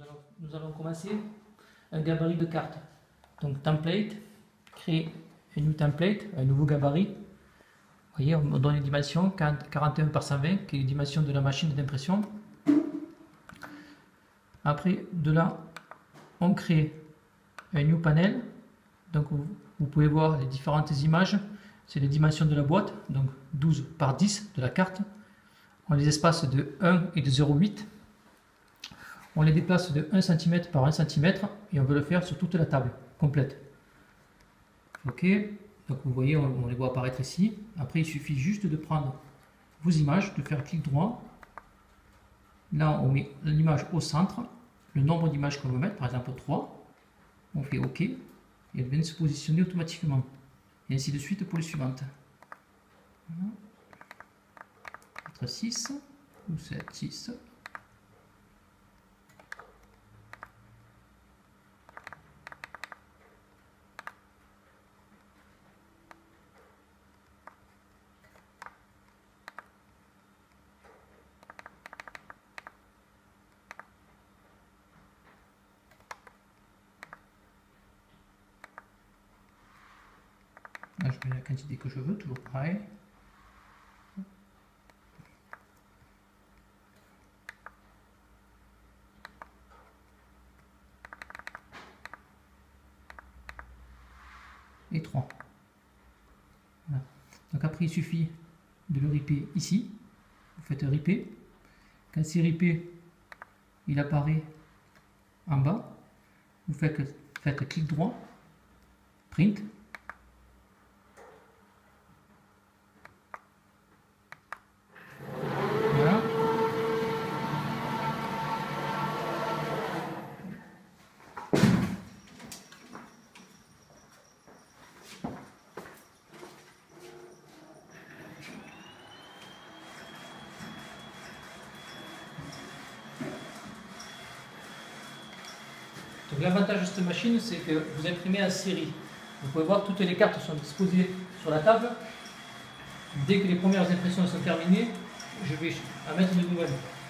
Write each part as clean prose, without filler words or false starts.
nous allons commencer un gabarit de carte. Donc template, créer un new template, un nouveau gabarit. Vous voyez, on donne une dimension 41 par 120 qui est la dimension de la machine d'impression. Après, de là, on crée un new panel. Donc vous pouvez voir les différentes images. C'est les dimensions de la boîte, donc 12 par 10 de la carte. On les espace de 1 et de 0,8. On les déplace de 1 cm par 1 cm et on veut le faire sur toute la table complète. Ok, donc vous voyez, on les voit apparaître ici. Après, il suffit juste de prendre vos images, de faire clic droit. Là, on met l'image au centre, le nombre d'images qu'on veut mettre, par exemple 3. On fait OK et elles viennent se positionner automatiquement. Et ainsi de suite pour les suivantes. Voilà. 6 ou 7, 6. Là, je mets la quantité que je veux, toujours pareil. Et 3. Voilà. Donc après, il suffit de le ripper ici. Vous faites ripper. Quand c'est rippé, il apparaît en bas. Vous faites clic droit, print. Voilà. Donc l'avantage de cette machine, c'est que vous imprimez en série. Vous pouvez voir toutes les cartes sont disposées sur la table. Dès que les premières impressions sont terminées, je vais en mettre de nouvelles.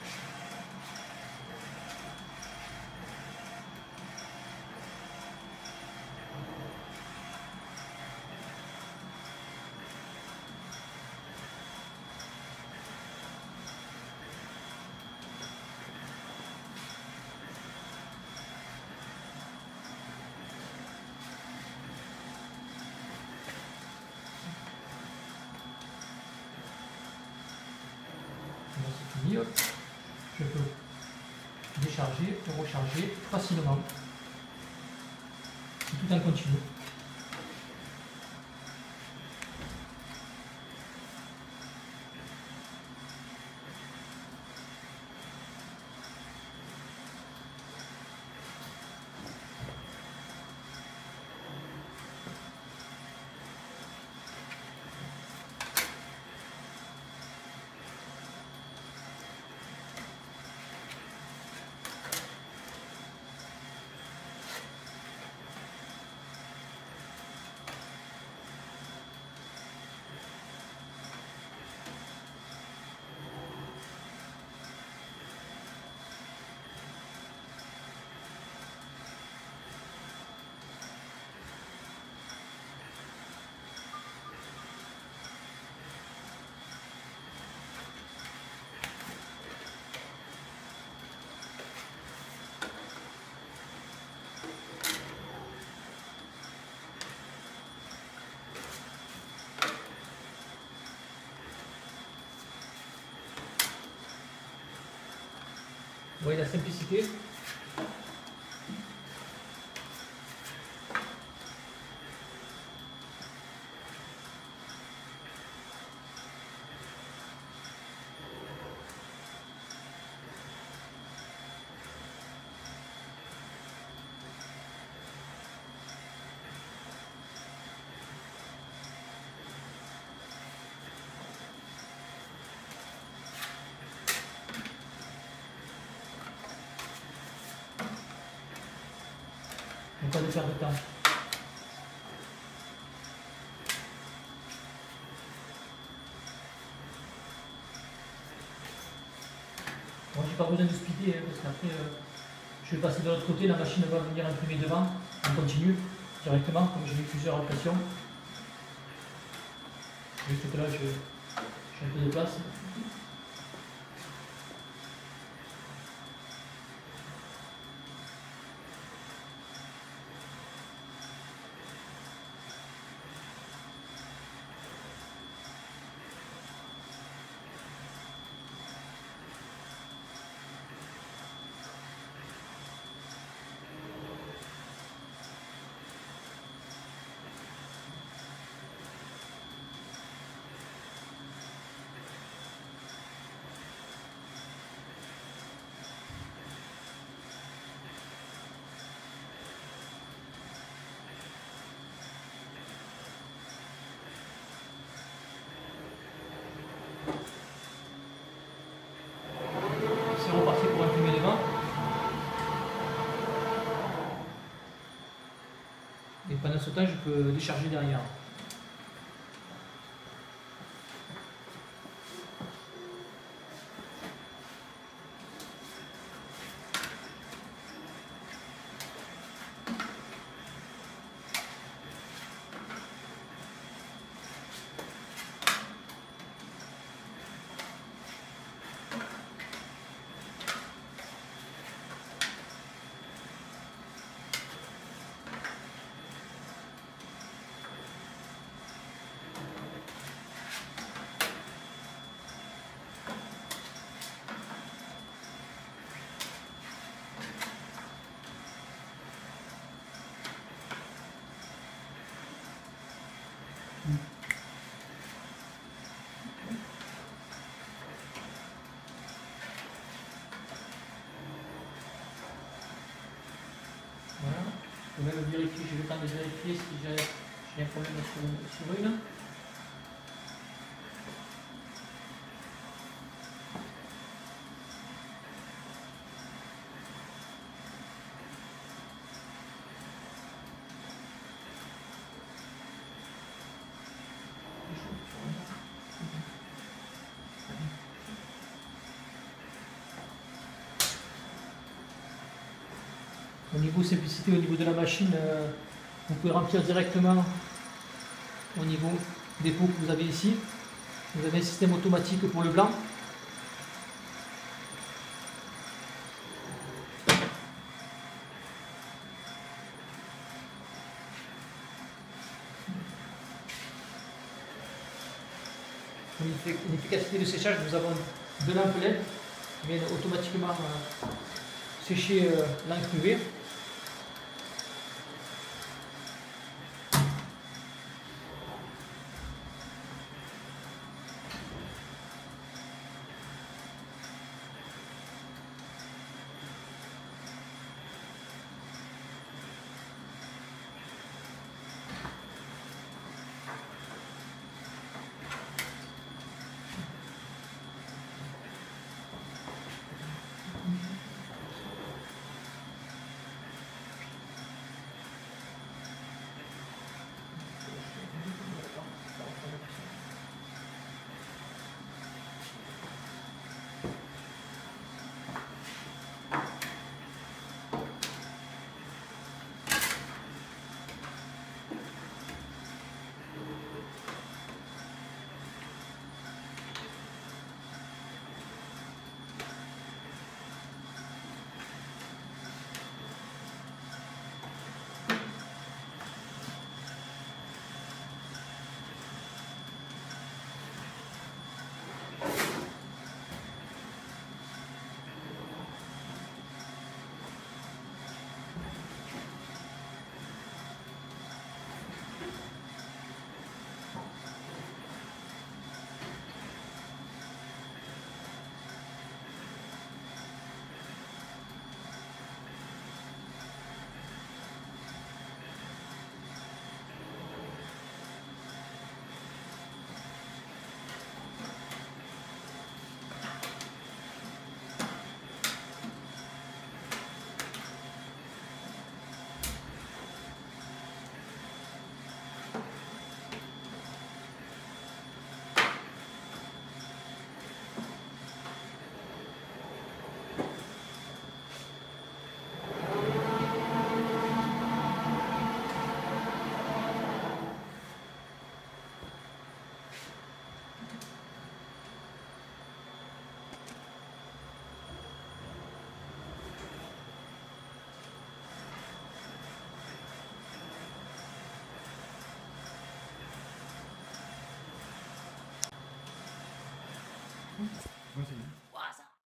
C'est fini, je peux décharger et recharger facilement. C'est tout en continu. Vous voyez la simplicité. Donc pas de perdre de temps. Bon, j'ai pas besoin de speeder parce qu'après Je vais passer de l'autre côté, la machine va venir imprimer devant, on continue directement, comme j'ai mis plusieurs impressions. Juste que là, j'ai un peu de place. C'est reparti pour imprimer devant. Et pendant ce temps, je peux décharger derrière. Voilà. Je vais même vérifier, j'ai le temps de vérifier si j'ai un problème sur une. Au niveau simplicité, au niveau de la machine, vous pouvez remplir directement au niveau des pots que vous avez ici. Vous avez un système automatique pour le blanc. Une efficacité de séchage, nous avons deux lampes LED qui viennent automatiquement sécher l'encre UV.